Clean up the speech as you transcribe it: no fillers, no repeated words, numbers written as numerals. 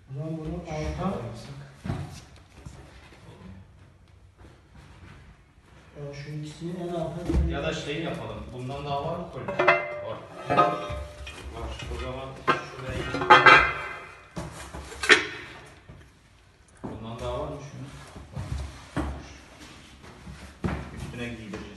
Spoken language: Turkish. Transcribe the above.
O zaman bunu alta şu ikisini en alta Ya da şey yapalım. Bundan daha var mı kolye? Var. Var. O zaman şuraya bundan daha var mı şunu? Üstüne giydireceğiz.